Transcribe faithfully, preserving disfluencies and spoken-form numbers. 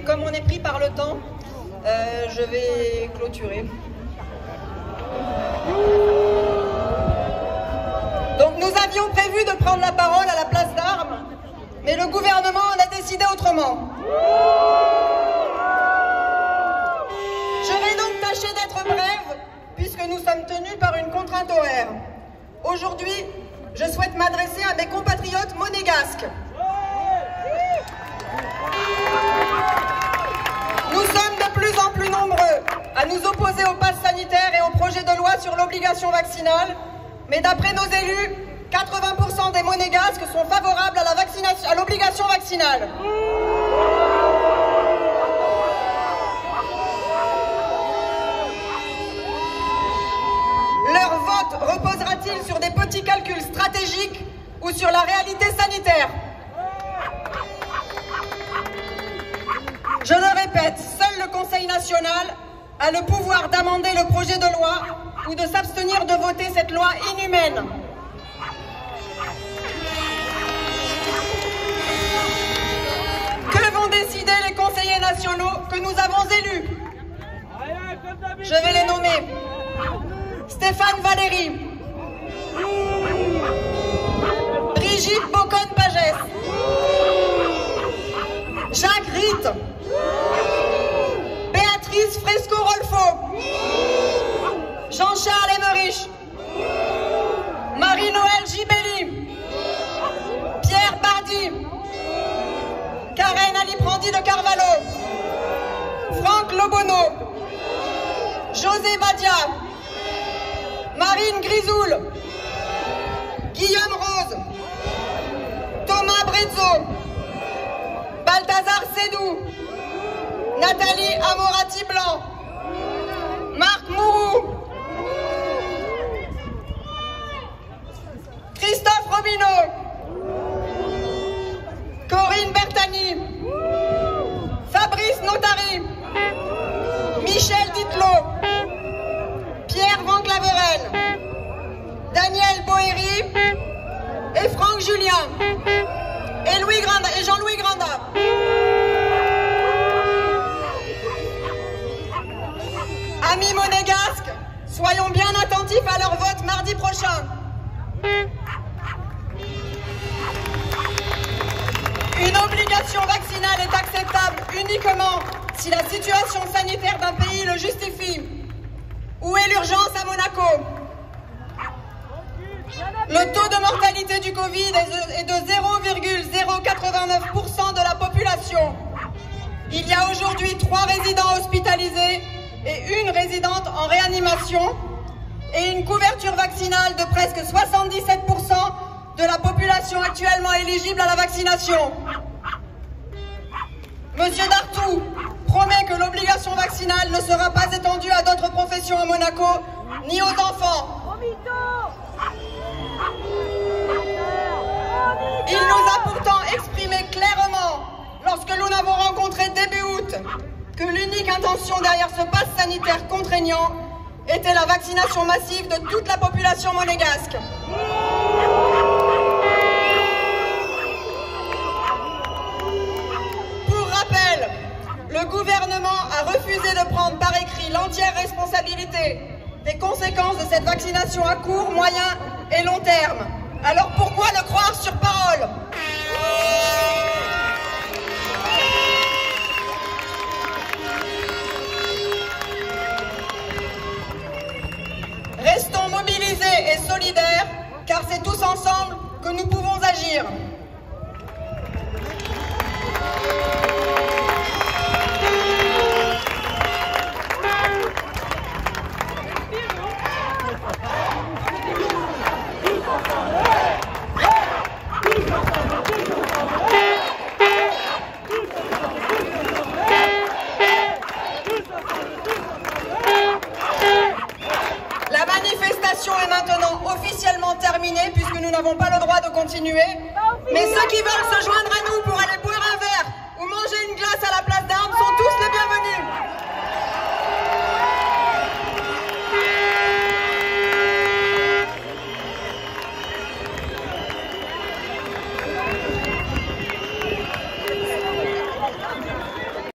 comme on est pris par le temps, euh, je vais clôturer. Donc nous avions prévu de prendre la parole à la place d'Armes, mais le gouvernement en a décidé autrement. Je vais donc tâcher d'être brève, puisque nous sommes tenus par une contrainte horaire. Aujourd'hui, je souhaite m'adresser à mes compatriotes monégasques. Nous sommes de plus en plus nombreux à nous opposer au pass sanitaire et au projet de loi sur l'obligation vaccinale, mais d'après nos élus, quatre-vingts pour cent des monégasques sont favorables à la vaccination, à l'obligation vaccinale. Leur vote reposera-t-il sur des petits calculs stratégiques ou sur la réalité sanitaire? Je le répète, seul le Conseil national a le pouvoir d'amender le projet de loi ou de s'abstenir de voter cette loi inhumaine. Que vont décider les conseillers nationaux que nous avons élus? Je vais les nommer. Stéphane Valéry, Brigitte Boccon-Pagès, Jacques Ritt, Béatrice Fresco-Rolfo, Jean-Charles Emmerich, Marie-Noëlle Gibelli, Pierre Bardy, Karen Aliprandi de Carvalho, Franck Lobono, José Badia, Marine Grisoul, Guillaume Rose, Thomas Brezzo, Balthazar Sédou, Nathalie Amorati-Blanc, Marc Mourou, Christophe Robineau, Corinne Bertani, Fabrice Notari, Michel Dittelot, Pierre Van Claveren, Daniel Boéry et Franck Julien et, Louis Granda, et Jean-Louis Granda. Amis monégasques, soyons bien attentifs à leur vote mardi prochain. Une obligation vaccinale est acceptable uniquement si la situation sanitaire d'un pays le justifie. Où est l'urgence à Monaco? Le taux de mortalité du Covid est de zéro virgule zéro quatre-vingt-neuf pour cent de la population. Il y a aujourd'hui trois résidents hospitalisés et une résidente en réanimation et une couverture vaccinale de presque soixante-dix-sept pour cent de la population actuellement éligible à la vaccination. Monsieur Dartout promet que l'obligation vaccinale ne sera pas étendue à d'autres professions à Monaco, ni aux enfants. Il nous a pourtant exprimé clairement, lorsque nous l'avons rencontré début août, que l'unique intention derrière ce pass sanitaire contraignant était la vaccination massive de toute la population monégasque. Pour rappel, le gouvernement a refusé de prendre par écrit l'entière responsabilité des conséquences de cette vaccination à court, moyen et long terme. Alors pourquoi le croire sur parole? Restons mobilisés et solidaires, car c'est tous ensemble que nous pouvons agir. Est maintenant officiellement terminée puisque nous n'avons pas le droit de continuer. Mais ceux qui veulent se joindre à nous pour aller boire un verre ou manger une glace à la place